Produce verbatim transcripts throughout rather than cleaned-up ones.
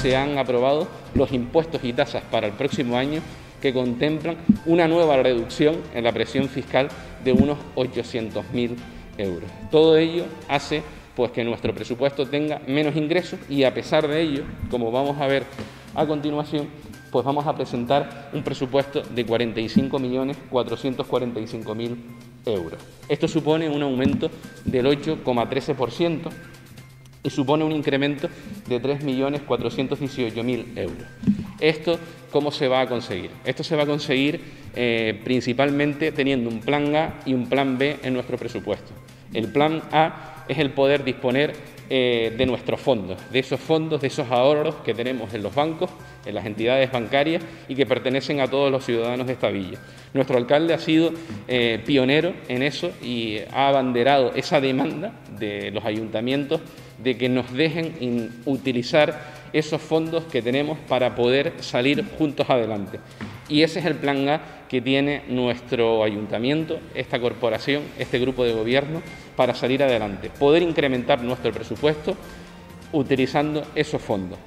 se han aprobado los impuestos y tasas para el próximo año que contemplan una nueva reducción en la presión fiscal de unos ochocientos mil euros. Todo ello hace pues que nuestro presupuesto tenga menos ingresos y, a pesar de ello, como vamos a ver a continuación, pues vamos a presentar un presupuesto de cuarenta y cinco millones cuatrocientos cuarenta y cinco mil euros. Esto supone un aumento del ocho coma trece por ciento y supone un incremento de tres millones cuatrocientos dieciocho mil euros. ¿Esto cómo se va a conseguir? Esto se va a conseguir eh, principalmente teniendo un plan A y un plan B en nuestro presupuesto. El plan A es el poder disponer eh, de nuestros fondos, de esos fondos, de esos ahorros que tenemos en los bancos, en las entidades bancarias y que pertenecen a todos los ciudadanos de esta villa. Nuestro alcalde ha sido eh, pionero en eso y ha abanderado esa demanda de los ayuntamientos de que nos dejen utilizar esos fondos que tenemos para poder salir juntos adelante. Y ese es el plan A que tiene nuestro ayuntamiento, esta corporación, este grupo de gobierno, para salir adelante, poder incrementar nuestro presupuesto utilizando esos fondos.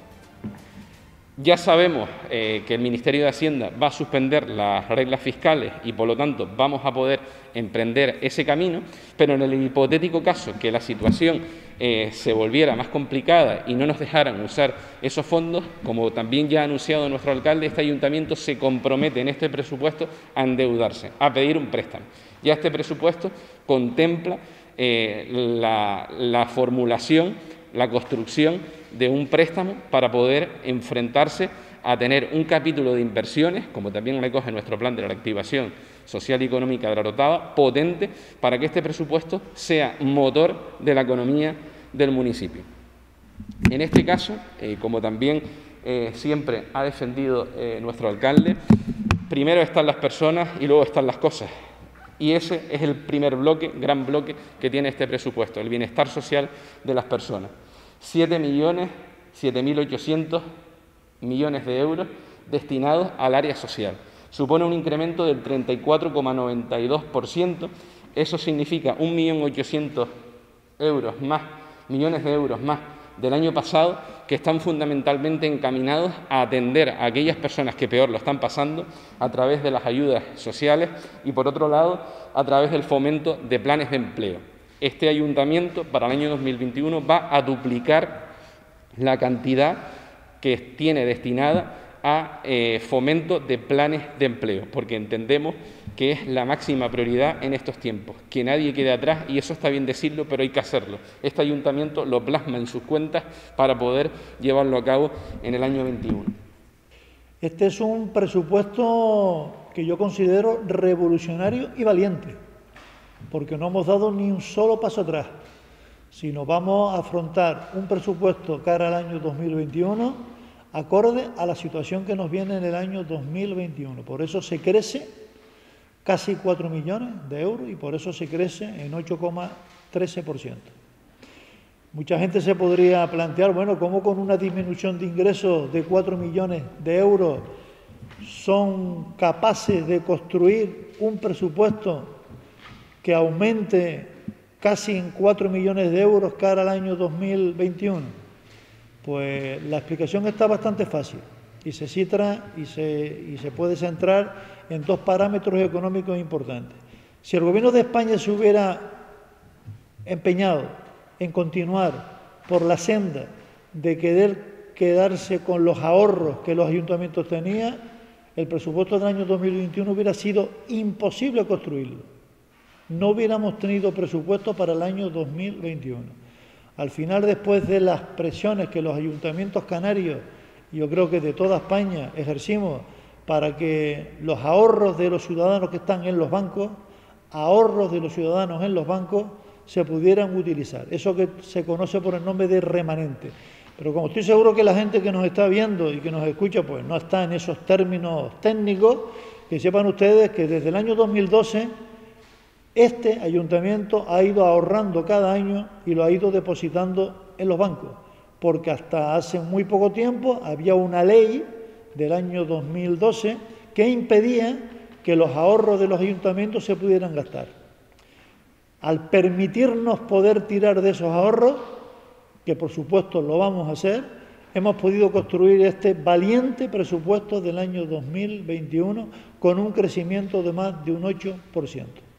Ya sabemos eh, que el Ministerio de Hacienda va a suspender las reglas fiscales y, por lo tanto, vamos a poder emprender ese camino, pero en el hipotético caso que la situación eh, se volviera más complicada y no nos dejaran usar esos fondos, como también ya ha anunciado nuestro alcalde, este ayuntamiento se compromete en este presupuesto a endeudarse, a pedir un préstamo. Ya este presupuesto contempla eh, la, la formulación, la construcción de un préstamo para poder enfrentarse a tener un capítulo de inversiones, como también recoge nuestro plan de la reactivación social y económica de la Orotava, potente, para que este presupuesto sea motor de la economía del municipio. En este caso, eh, como también eh, siempre ha defendido eh, nuestro alcalde, primero están las personas y luego están las cosas. Y ese es el primer bloque, gran bloque, que tiene este presupuesto, el bienestar social de las personas. siete millones, siete mil ochocientos millones de euros destinados al área social. Supone un incremento del treinta y cuatro coma noventa y dos por ciento. Eso significa un millón ochocientos mil euros más, millones de euros más del año pasado, que están fundamentalmente encaminados a atender a aquellas personas que peor lo están pasando a través de las ayudas sociales y, por otro lado, a través del fomento de planes de empleo. Este ayuntamiento, para el año dos mil veintiuno, va a duplicar la cantidad que tiene destinada a eh, fomento de planes de empleo, porque entendemos que es la máxima prioridad en estos tiempos, que nadie quede atrás, y eso está bien decirlo, pero hay que hacerlo. Este ayuntamiento lo plasma en sus cuentas para poder llevarlo a cabo en el año veintiuno. Este es un presupuesto que yo considero revolucionario y valiente, porque no hemos dado ni un solo paso atrás, sino vamos a afrontar un presupuesto cara al año dos mil veintiuno acorde a la situación que nos viene en el año dos mil veintiuno. Por eso se crece casi cuatro millones de euros y por eso se crece en ocho coma trece por ciento. Mucha gente se podría plantear, bueno, ¿cómo con una disminución de ingresos de cuatro millones de euros son capaces de construir un presupuesto que aumente casi en cuatro millones de euros cara al año dos mil veintiuno? Pues la explicación está bastante fácil y se cita y se, y se puede centrar en dos parámetros económicos importantes. Si el Gobierno de España se hubiera empeñado en continuar por la senda de querer quedarse con los ahorros que los ayuntamientos tenían, el presupuesto del año dos mil veintiuno hubiera sido imposible construirlo. No hubiéramos tenido presupuesto para el año dos mil veintiuno. Al final, después de las presiones que los ayuntamientos canarios, yo creo que de toda España, ejercimos para que los ahorros de los ciudadanos que están en los bancos, ahorros de los ciudadanos en los bancos, se pudieran utilizar. Eso que se conoce por el nombre de remanente. Pero como estoy seguro que la gente que nos está viendo y que nos escucha, pues no está en esos términos técnicos, que sepan ustedes que desde el año dos mil doce este ayuntamiento ha ido ahorrando cada año y lo ha ido depositando en los bancos, porque hasta hace muy poco tiempo había una ley del año dos mil doce que impedía que los ahorros de los ayuntamientos se pudieran gastar. Al permitirnos poder tirar de esos ahorros, que por supuesto lo vamos a hacer, hemos podido construir este valiente presupuesto del año dos mil veintiuno con un crecimiento de más de un ocho por ciento.